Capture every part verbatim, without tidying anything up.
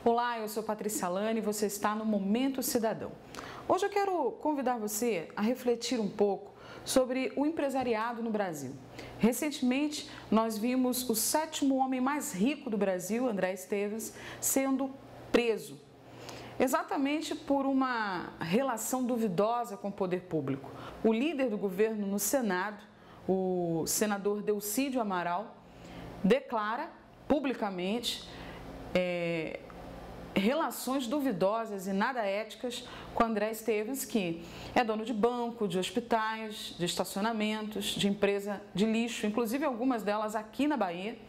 Olá, eu sou Patrícia Lane e você está no Momento Cidadão. Hoje eu quero convidar você a refletir um pouco sobre o empresariado no Brasil. Recentemente, nós vimos o sétimo homem mais rico do Brasil, André Esteves, sendo preso, exatamente por uma relação duvidosa com o poder público. O líder do governo no Senado, o senador Delcídio Amaral, declara publicamente é, relações duvidosas e nada éticas com André Esteves, que é dono de banco, de hospitais, de estacionamentos, de empresa de lixo, inclusive algumas delas aqui na Bahia.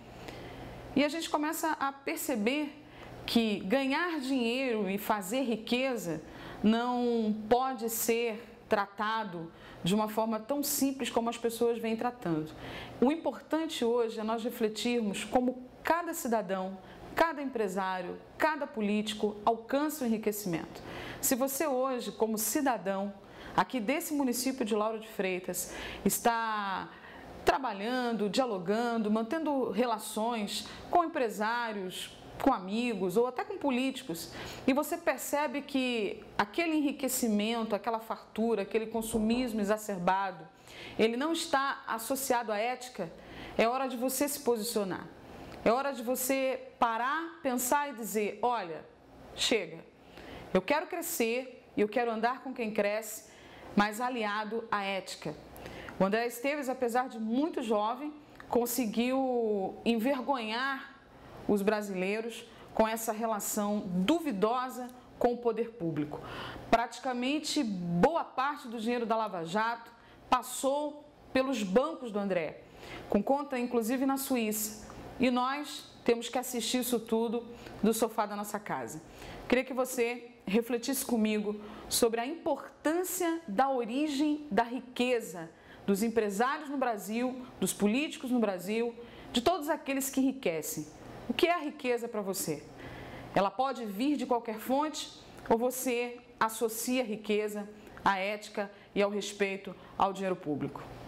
E a gente começa a perceber que ganhar dinheiro e fazer riqueza não pode ser tratado de uma forma tão simples como as pessoas vêm tratando. O importante hoje é nós refletirmos como cada cidadão, cada empresário, cada político alcança o enriquecimento. Se você hoje, como cidadão, aqui desse município de Lauro de Freitas, está trabalhando, dialogando, mantendo relações com empresários, com amigos ou até com políticos, e você percebe que aquele enriquecimento, aquela fartura, aquele consumismo exacerbado, ele não está associado à ética, é hora de você se posicionar. É hora de você parar, pensar e dizer, olha, chega, eu quero crescer, eu quero andar com quem cresce, mas aliado à ética. O André Esteves, apesar de muito jovem, conseguiu envergonhar os brasileiros com essa relação duvidosa com o poder público. Praticamente boa parte do dinheiro da Lava Jato passou pelos bancos do André, com conta inclusive na Suíça. E nós temos que assistir isso tudo do sofá da nossa casa. Queria que você refletisse comigo sobre a importância da origem da riqueza dos empresários no Brasil, dos políticos no Brasil, de todos aqueles que enriquecem. O que é a riqueza para você? Ela pode vir de qualquer fonte ou você associa a riqueza à ética e ao respeito ao dinheiro público?